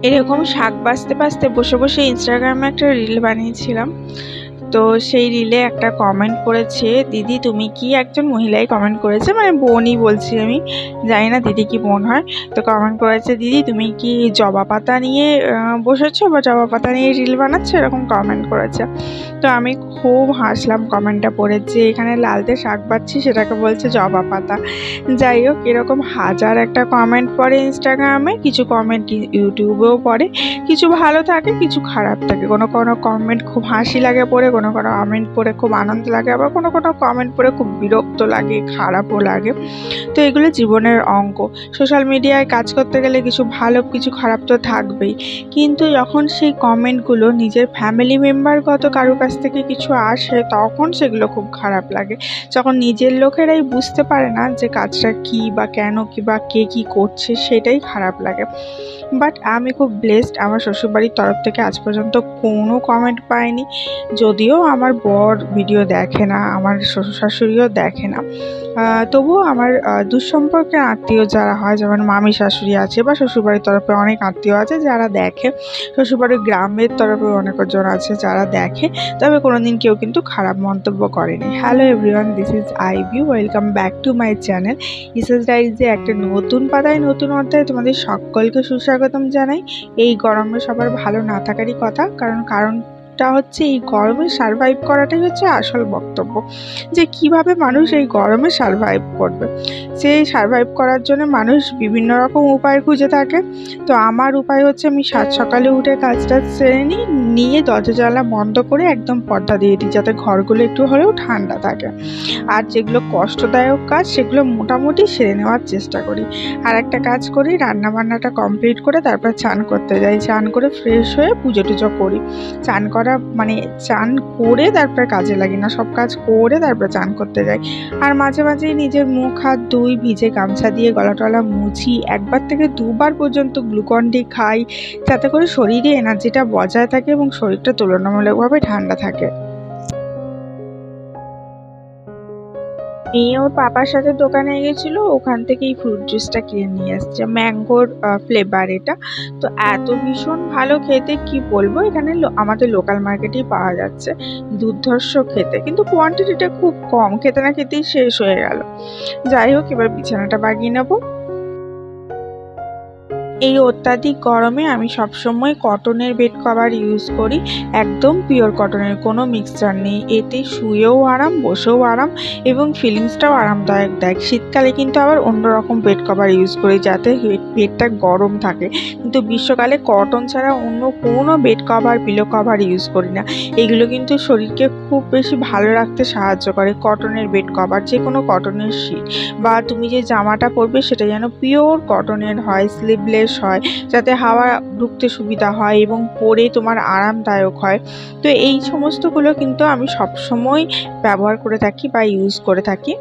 এরকম শাক বাছতে বাছতে বসে বসে ইনস্টাগ্রামে একটা রিল বানিয়েছিলাম। তো সেই রিলে একটা কমেন্ট করেছে, দিদি তুমি কি, একজন মহিলাই কমেন্ট করেছে, মানে বোনই বলছি, আমি জানি না দিদি কি বোন হয়। তো কমেন্ট করেছে, দিদি তুমি কি জবা পাতা নিয়ে বসেছো বা জবা পাতা নিয়ে রিল বানাচ্ছো, এরকম কমেন্ট করেছে। তো আমি খুব হাসলাম কমেন্টটা পড়ে, যে এখানে লালতে শাক বাচ্ছি সেটাকে বলছে জবা পাতা। যাই হোক, এরকম হাজার একটা কমেন্ট পড়ে ইনস্টাগ্রামে, কিছু কমেন্ট ইউটিউবেও পড়ে, কিছু ভালো থাকে কিছু খারাপ থাকে। কোনো কোনো কমেন্ট খুব হাসি লাগে পড়ে, কোনো কোনো কমেন্ট পড়ে খুব আনন্দ লাগে, আবার কোনো কোনো কমেন্ট পড়ে খুব বিরক্ত লাগে, খারাপও লাগে। তো এগুলো জীবনের অঙ্ক। সোশ্যাল মিডিয়ায় কাজ করতে গেলে কিছু ভালো কিছু খারাপ তো থাকবেই, কিন্তু যখন সেই কমেন্টগুলো নিজের ফ্যামিলি মেম্বারগত কারো কাছ থেকে কিছু আসে তখন সেগুলো খুব খারাপ লাগে। যখন নিজের লোকেরাই বুঝতে পারে না যে কাজটা কী বা কেন কী বা কে কী করছে, সেটাই খারাপ লাগে। বাট আমি খুব ব্লেসড, আমার শ্বশুরবাড়ির তরফ থেকে আজ পর্যন্ত কোনো কমেন্ট পাইনি। যদিও আমার বর ভিডিও দেখে না, আমার শ্বশুর শাশুড়িও দেখে না, তবুও আমার দুঃসম্পর্কের আত্মীয় যারা হয়, যেমন মামি শাশুড়ি আছে বা শ্বশুরবাড়ির তরফে অনেক আত্মীয় আছে যারা দেখে, শ্বশুরবাড়ির গ্রামের তরফে অনেকজন আছে যারা দেখে, তবে কোনোদিন কেউ কিন্তু খারাপ মন্তব্য করেনি। Hello everyone, this is Ivy, welcome back to my channel ইসেস ডায়েরিজে একটা নতুন পাতায় নতুন অধ্যায়ে তোমাদের সকলকে সুস্বাগতম জানাই। এই গরমে সবার ভালো না থাকারই কথা, কারণটা হচ্ছে এই গরমে সারভাইভ করাটাই হচ্ছে আসল বক্তব্য, যে কিভাবে মানুষ এই গরমে সারভাইভ করবে। সেই সারভাইভ করার জন্য মানুষ বিভিন্ন রকম উপায় খুঁজে থাকে। তো আমার উপায় হচ্ছে, আমি সকালে উঠে কাজটা সেরে নিয়ে দরজা জানলা বন্ধ করে একদম পর্দা দিয়ে দিই, যাতে ঘরগুলো একটু হলেও ঠান্ডা থাকে। আর যেগুলো কষ্টদায়ক কাজ সেগুলো মোটামুটি সেরে নেওয়ার চেষ্টা করি। আর একটা কাজ করি, রান্নাবান্নাটা কমপ্লিট করে তারপর চান করতে যাই, চান করে ফ্রেশ হয়ে পুজো টুজো করি। চান করে তারপরে কাজে লাগি না, সব কাজ করে তারপর চান করতে যাই। আর মাঝে মাঝেই নিজের মুখ হাত ধুই, ভিজে গামছা দিয়ে গলা টলা মুছি, একবার থেকে দুবার পর্যন্ত গ্লুকন ডি খাই, যাতে করে শরীরে এনার্জিটা বজায় থাকে এবং শরীরটা তুলনামূলকভাবে ঠান্ডা থাকে। মেয়ে ওর পাপার সাথে দোকানে গেছিল, ওখান থেকে এই ফ্রুট জুসটা কিনে নিয়ে এসছে, ম্যাঙ্গোর ফ্লেভার এটা। তো এত ভীষণ ভালো খেতে, কি বলবো, এখানে আমাদের লোকাল মার্কেটেই পাওয়া যাচ্ছে, দুর্ধর্ষ খেতে, কিন্তু কোয়ান্টিটিটা খুব কম, খেতে না খেতেই শেষ হয়ে গেল। যাই হোক, এবার বিছানাটা বাগিয়ে নেবো। এই অত্যাধিক গরমে আমি সবসময় কটনের বেড কভার ইউজ করি, একদম পিওর কটনের, কোনো মিক্সচার নেই। এতে শুয়েও আরাম, বসেও আরাম এবং ফিলিংসটাও আরামদায়ক দেয়। শীতকালে কিন্তু আবার অন্যরকম বেড কভার ইউজ করি, যাতে বেডটা গরম থাকে, কিন্তু গ্রীষ্মকালে কটন ছাড়া অন্য কোনো bed cover pillow cover use করি না। এগুলো কিন্তু শরীরকে খুব বেশি ভালো রাখতে সাহায্য করে। কটনের বেড কভার, যে কোনো কটনের শীট, বা তুমি যে জামাটা পরবে সেটা যেন পিওর কটনের হয়, স্লিভলেস হয়, যাতে হাওয়া ঢুকতে সুবিধা হয় এবং পরে তোমার আরামদায়ক হয়। তো এই সমস্তগুলো কিন্তু আমি সবসময় ব্যবহার করে থাকি বা ইউজ করে থাকি।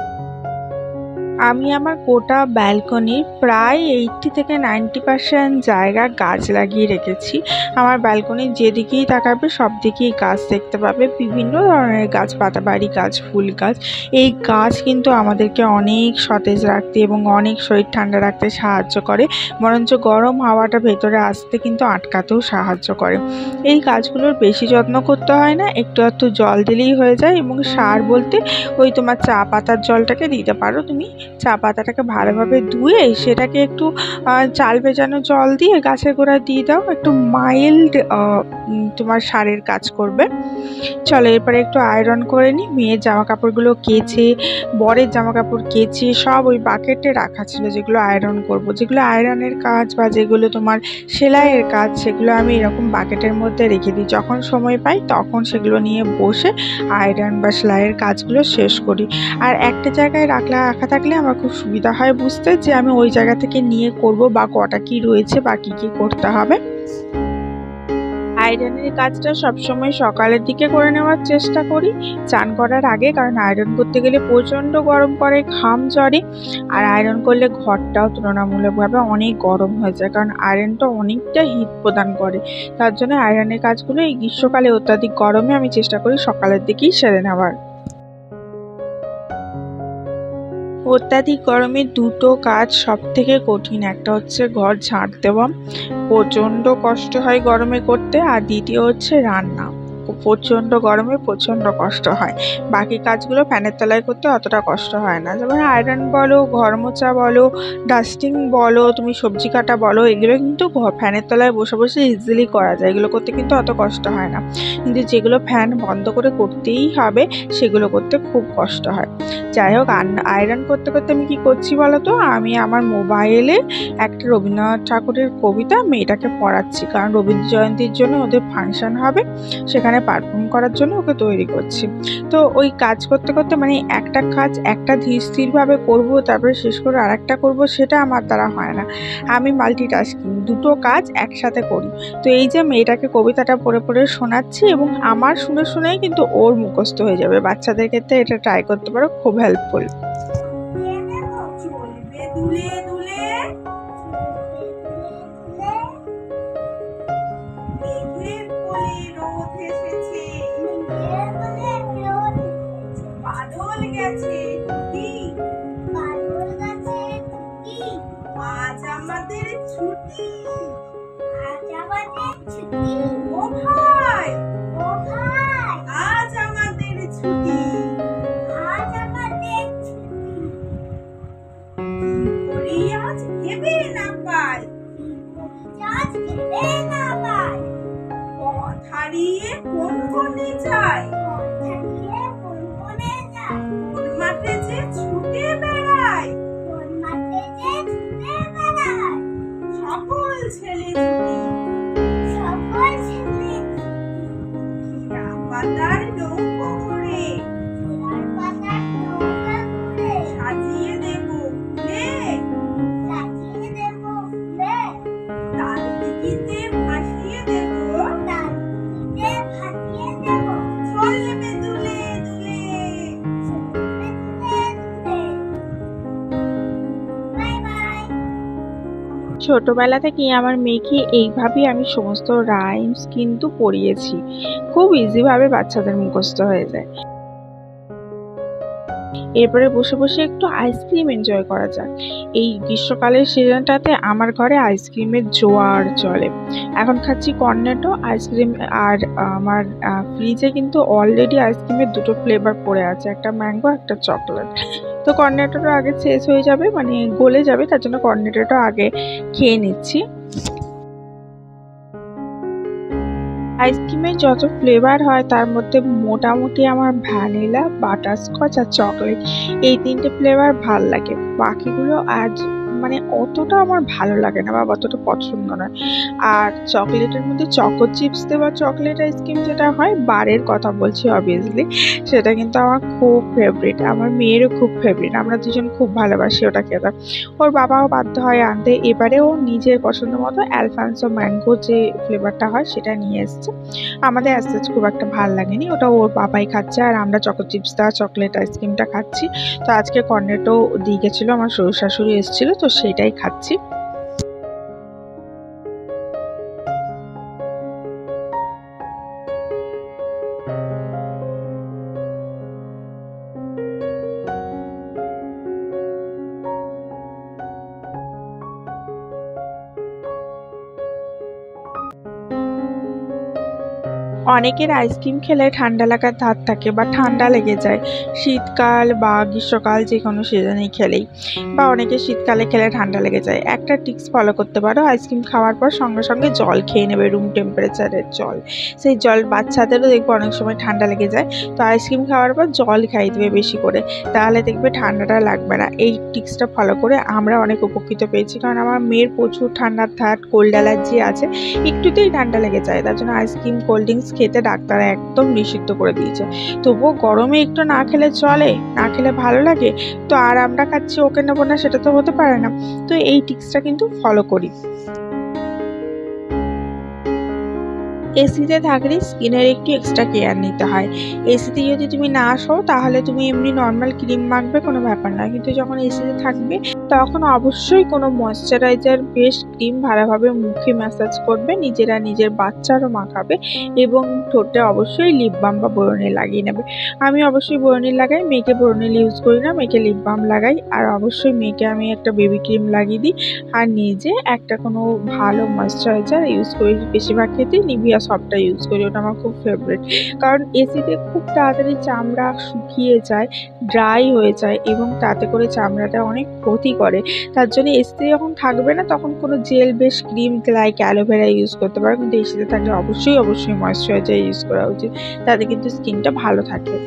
আমি আমার গোটা ব্যালকনির প্রায় 80 থেকে 90% জায়গা গাছ লাগিয়ে রেখেছি। আমার ব্যালকনির যেদিকেই তাকাবে সব দিকেই গাছ দেখতে পাবে, বিভিন্ন ধরনের গাছ, পাতাবাড়ি গাছ, ফুল গাছ। এই গাছ কিন্তু আমাদেরকে অনেক সতেজ রাখতে এবং অনেক শরীর ঠান্ডা রাখতে সাহায্য করে, বরঞ্চ গরম হাওয়াটা ভেতরে আসতে কিন্তু আটকাতেও সাহায্য করে। এই গাছগুলোর বেশি যত্ন করতে হয় না, একটু একটু জল দিলেই হয়ে যায়, এবং সার বলতে ওই তোমার চা পাতার জলটাকে দিতে পারো তুমি। চা পাতাটাকে ভালোভাবে ধুয়ে সেটাকে একটু চাল ভেজানো জল দিয়ে গাছের গোড়ায় দিয়ে দাও, একটু মাইল্ড তোমার সারের কাজ করবে। চলো এরপরে একটু আয়রন করে নিই। মেয়ের জামা কাপড়গুলো কেচে, বরের জামা কাপড় কেচে সব ওই বাকেটে রাখা ছিল, যেগুলো আয়রন করব, যেগুলো আয়রনের কাজ বা যেগুলো তোমার সেলাইয়ের কাজ, সেগুলো আমি এরকম বাকেটের মধ্যে রেখে দিই। যখন সময় পাই তখন সেগুলো নিয়ে বসে আয়রন বা সেলাইয়ের কাজগুলো শেষ করি। আর একটা জায়গায় রাখা থাকলে আমার খুব সুবিধা হয় বুঝতে, যে আমি ওই জায়গা থেকে নিয়ে করব বা কটা কি রয়েছে বা কী কী করতে হবে। আয়রনের কাজটা সবসময় সকালের দিকে করে নেওয়ার চেষ্টা করি, চান করার আগে, কারণ আয়রন করতে গেলে প্রচণ্ড গরম করে, ঘাম ঝরে, আর আয়রন করলে ঘরটাও তুলনামূলকভাবে অনেক গরম হয়ে যায়, কারণ আয়রনটা অনেকটা হিট প্রদান করে। তার জন্য আয়রনের কাজগুলো এই গ্রীষ্মকালে অত্যাধিক গরমে আমি চেষ্টা করি সকালের দিকেই সেরে নেওয়ার। অত্যাধিক গরমে দুটো কাজ সব থেকে কঠিন, একটা হচ্ছে ঘর ঝাঁট দেওয়া, প্রচণ্ড কষ্ট হয় গরমে করতে, আর দ্বিতীয় হচ্ছে রান্না, প্রচণ্ড গরমে প্রচণ্ড কষ্ট হয়। বাকি কাজগুলো ফ্যানের তলায় করতে অতটা কষ্ট হয় না, যেমন আয়রন বলো, ঘর মোছা বলো, ডাস্টিং বলো, তুমি সবজি কাটা বলো, এগুলো কিন্তু ফ্যানের তলায় বসে বসে ইজিলি করা যায়, এগুলো করতে কিন্তু অত কষ্ট হয় না। কিন্তু যেগুলো ফ্যান বন্ধ করে করতেই হবে সেগুলো করতে খুব কষ্ট হয়। যাই হোক, আয়রন করতে করতে আমি কি করছি বলো তো, আমি আমার মোবাইলে একটা রবীন্দ্রনাথ ঠাকুরের কবিতা মেয়েটাকে পড়াচ্ছি, কারণ রবীন্দ্র জয়ন্তীর জন্য ওদের ফাংশন হবে, সেখানে পারফর্ম করার জন্য ওকে তৈরি করছি। তো ওই কাজ করতে করতে মানে একটা কাজ একটা ধীর স্থিরভাবে করবো, তারপরে শেষ করে আর একটা করবো, সেটা আমার দ্বারা হয় না। আমি মাল্টিটাস্কিং, দুটো কাজ একসাথে করি। তো এই যে মেয়েটাকে কবিতাটা পড়ে পড়ে শোনাচ্ছি, এবং আমার শুনে শুনেই কিন্তু ওর মুখস্থ হয়ে যাবে। বাচ্চাদের ক্ষেত্রে এটা ট্রাই করতে পারো, খুব হেল্পফুল। আজ আমাদের ছুটি, আজ আমাদের ছুটি, ও ভাই, ও ভাই, আজ আমাদের ছুটি, আজ আমাদের ছুটি, বলি আজ ভেবে না পাই, আজ ভেবে না পাই, পথ হারিয়ে কোন কোণে যাই, পথ হারিয়ে কোন কোণে যাই, কোন মাঠে যে ছুটে বেড়াই, কোন মাঠে যে ছুটে বেড়াই, সকল ছেলে ছুটি, সকল ছেলে খিরা পাতার নৌকো করে, খিরা পাতার নৌকা করে, সাজিয়ে দেব ফুলে, সাজিয়ে দেব ফুলে, তাল দিঘিতে ভাসিয়ে দেব, তাল দিঘিতে ভাসিয়ে দেব, চলবে দুলে দুলে, চলবে দুলে দুলে। Bye bye. ছোটবেলা থেকেই আমার মেয়েকে এইভাবেই আমি সমস্ত রাইমস কিন্তু পড়িয়েছি, খুব ইজিভাবে বাচ্চাদের মুখস্থ হয়ে যায়। এরপরে বসে বসে একটু আইসক্রিম এনজয় করা যাক। এই গ্রীষ্মকালের সিজনটাতে আমার ঘরে আইসক্রিমের জোয়ার চলে। এখন খাচ্ছি কর্নেটো আইসক্রিম, আর আমার ফ্রিজে কিন্তু অলরেডি আইসক্রিমের দুটো ফ্লেভার পড়ে আছে, একটা ম্যাঙ্গো একটা চকলেট। তো কর্নেটোটা আগে শেষ হয়ে যাবে, মানে গলে যাবে, তার জন্য কর্নেটোটা আগে খেয়ে নিচ্ছি। আইসক্রিমের যত ফ্লেভার হয় তার মধ্যে মোটামুটি আমার ভ্যানিলা, বাটারস্কচ আর চকলেট, এই তিনটে ফ্লেভার ভাল লাগে। বাকিগুলো আজ মানে অতটা আমার ভালো লাগে না বা অতটা পছন্দ নয়। আর চকলেটের মধ্যে চকো চিপস দেওয়া চকলেট আইসক্রিম যেটা হয়, বারের কথা বলছি অবভিয়াসলি, সেটা কিন্তু আমার খুব ফেভারিট, আমার মেয়েরও খুব ফেভারিট, আমরা দুজন খুব ভালোবাসি ওটা খেতে। ওর বাবাও বাধ্য হয় আনতে, এবারে ও নিজের পছন্দ মতো অ্যালফান্সো ম্যাঙ্গো যে ফ্লেভারটা হয় সেটা নিয়ে এসছে। আমাদের অ্যাজ খুব একটা ভাল লাগেনি, ওটা ওর বাবাই খাচ্ছে, আর আমরা চকো চিপস দেওয়া চকলেট আইসক্রিমটা খাচ্ছি। তো আজকে কর্নেটো দিয়ে গেছিলো, আমার শ্বশুর শাশুড়ি এসেছিলো, তো সেটাই খাচ্ছি। অনেকের আইসক্রিম খেলে ঠান্ডা লাগার ধাত থাকে বা ঠান্ডা লেগে যায়, শীতকাল বা গ্রীষ্মকাল যে কোনো সিজনেই খেলেই, বা অনেকে শীতকালে খেলে ঠান্ডা লেগে যায়। একটা টিপস ফলো করতে পারো, আইসক্রিম খাওয়ার পর সঙ্গে সঙ্গে জল খেয়ে নেবে, রুম টেম্পারেচারের জল। সেই জল বাচ্চাদেরও দেখবে অনেক সময় ঠান্ডা লেগে যায়, তো আইসক্রিম খাওয়ার পর জল খাইয়ে দেবে বেশি করে, তাহলে দেখবে ঠান্ডাটা লাগবে না। এই টিপসটা ফলো করে আমরা অনেক উপকৃত পেয়েছি, কারণ আমার মেয়ের প্রচুর ঠান্ডার ধাত, কোল্ড অ্যালার্জি আছে, একটুতেই ঠান্ডা লেগে যায়, তার জন্য আইসক্রিম কোল্ড ড্রিঙ্কস খেতে ডাক্তার একদম নিষিদ্ধ করে দিয়েছে। তবুও গরমে একটু না খেলে চলে, না খেলে ভালো লাগে, তো আর আমরা খাচ্ছি ওকে নেবো না, সেটা তো হতে পারে না। তো এই টিপসটা কিন্তু ফলো করি। এসিতে থাকলে স্কিনের একটু এক্সট্রা কেয়ার নিতে হয়। এসিতে যদি তুমি না আসো তাহলে তুমি এমনি নর্মাল ক্রিম মাখবে, কোনো ব্যাপার না, কিন্তু যখন এসিতে থাকবে তখন অবশ্যই কোনো ময়শ্চারাইজার বেস ক্রিম ভালোভাবে মুখে ম্যাসাজ করবে, নিজেরা নিজের বাচ্চারও মাখাবে এবং ঠোঁটে অবশ্যই লিপ বাম বা বোরোনিল লাগিয়ে নেবে। আমি অবশ্যই বোরোনিল লাগাই, মেয়েকে বোরোনিল ইউজ করি না, মেয়েকে লিপ বাম লাগাই। আর অবশ্যই মেয়েকে আমি একটা বেবি ক্রিম লাগিয়ে দিই আর নিজে একটা কোনো ভালো ময়শ্চারাইজার ইউজ করি। বেশিরভাগ ক্ষেত্রেই নিভিয়া সফটটা ইউজ করি, ওটা আমার খুব ফেভারিট। কারণ এসিতে খুব তাড়াতাড়ি চামড়া শুকিয়ে যায়, ড্রাই হয়ে যায় এবং তাতে করে চামড়াটা অনেক ক্ষতি করে। তার জন্য এসিতে যখন থাকবে না তখন কোনো gel base cream like aloe vera use করতে পারো, কিন্তু এসিতে থাকলে অবশ্যই ময়শ্চারাইজার ইউজ করা উচিত, তাতে কিন্তু স্কিনটা ভালো থাকে।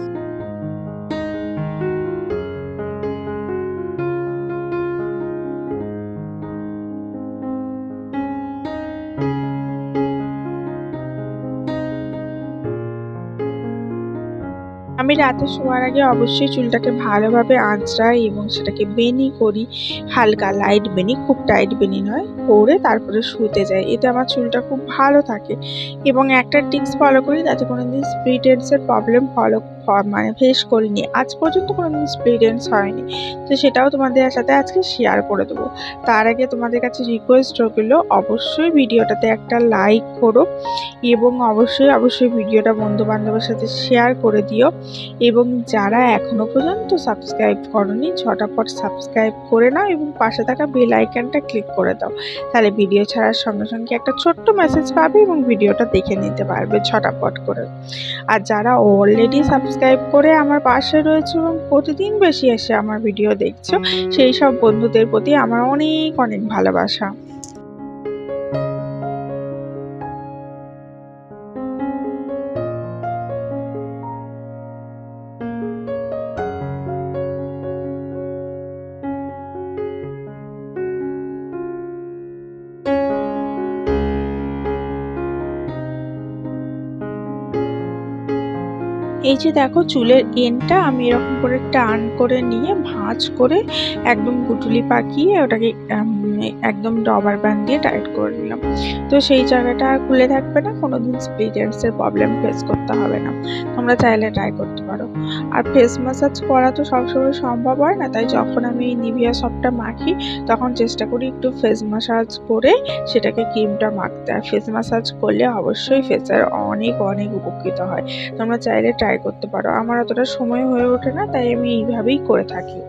আমি রাতে শোয়ার আগে অবশ্যই চুলটাকে ভালোভাবে আঁচড়াই এবং সেটাকে বেনি করি, হালকা লাইট বেনি, খুব টাইট বেনি নয়, করে তারপরে শুতে যাই। এতে আমার চুলটা খুব ভালো থাকে এবং একটা টিপস ফলো করি, যাতে কোনোদিন স্প্লিট এন্ডসের প্রবলেম ফেস করিনি, আজ পর্যন্ত কোনোদিন স্প্লিট এন্ডস হয়নি। তো সেটাও তোমাদের সাথে আজকে শেয়ার করে দেবো। তার আগে তোমাদের কাছে রিকোয়েস্ট রইল, অবশ্যই ভিডিওটাতে একটা লাইক করো এবং অবশ্যই ভিডিওটা বন্ধু বান্ধবের সাথে শেয়ার করে দিও এবং যারা এখনো পর্যন্ত সাবস্ক্রাইব করোনি ঝটাপট সাবস্ক্রাইব করে নাও এবং পাশে থাকা বেল আইকনটা ক্লিক করে দাও, তাহলে ভিডিও ছাড়ার সঙ্গে সঙ্গে একটা ছোট্ট মেসেজ পাবে এবং ভিডিওটা দেখে নিতে পারবে ঝটাপট করে। আর যারা অলরেডি সাবস্ক্রাইব করে আমার পাশে রয়েছে এবং প্রতিদিন বেশি এসে আমার ভিডিও দেখছো, সেই সব বন্ধুদের প্রতি আমার অনেক ভালোবাসা। এই যে দেখো চুলের এন্ডটা আমি এরকম করে টার্ন করে নিয়ে ভাঁজ করে একদম গুটুলি পাকিয়ে ওটাকে একদম রবার ব্যান্ড দিয়ে টাইট করে নিলাম। তো সেই জায়গাটা আর খুলে থাকবে না, কোনোদিন স্প্লিট এন্ডসের প্রবলেম ফেস করতে হবে না। তোমরা চাইলে ট্রাই করতে পারো। আর ফেস ম্যাসাজ করা তো সবসময় সম্ভব হয় না, তাই যখন আমি নিভিয়া সফটটা মাখি তখন চেষ্টা করি একটু ফেস ম্যাসাজ করে সেটাকে ক্রিমটা মাখতে। আর ফেস ম্যাসাজ করলে অবশ্যই ফেসের অনেক উপকৃত হয়। তোমরা চাইলে ট্রাই করতে পারো। আমার অতটা সময় হয়ে ওঠে না, তাই আমি এইভাবেই করে থাকি।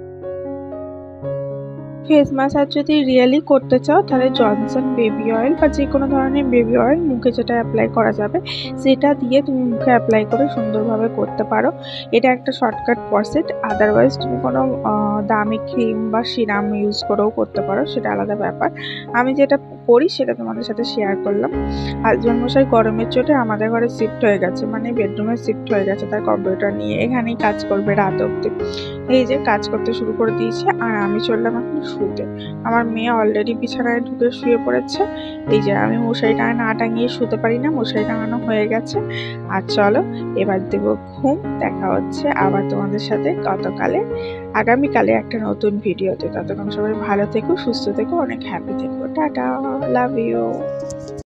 ফেস ম্যাসাজ যদি রিয়েলি করতে চাও তাহলে জনসন বেবি অয়েল বা যে কোনো ধরনের বেবি অয়েল মুখে যেটা অ্যাপ্লাই করা যাবে সেটা দিয়ে তুমি মুখে অ্যাপ্লাই করে সুন্দরভাবে করতে পারো। এটা একটা শর্টকাট প্রসেস। আদারওয়াইজ তুমি কোনো দামি ক্রিম বা সিরাম ইউজ করেও করতে পারো, সেটা আলাদা ব্যাপার। আমি যেটা করি সেটা তোমাদের সাথে শেয়ার করলাম। হাজব্যান্ড মশাই গরমের চোটে আমাদের ঘরে শিফট হয়ে গেছে, মানে বেডরুমে শিফট হয়ে গেছে, তার কম্পিউটার নিয়ে এখানেই কাজ করবে রাত অবধি। এই যে কাজ করতে শুরু করে দিয়েছে আর আমি চললাম এখন শুতে। আমার মেয়ে অলরেডি বিছানায় ঢুকে শুয়ে পড়েছে। এই যে আমি মশারি না টাঙিয়ে শুতে পারি না, মশারি টাঙানো হয়ে গেছে। আর চলো এবার দেবো ঘুম। দেখা হচ্ছে আবার তোমাদের সাথে আগামীকালে একটা নতুন ভিডিওতে। ততক্ষণ সবাই ভালো থেকো, সুস্থ থেকো, অনেক হ্যাপি থেকো। Tata, love you.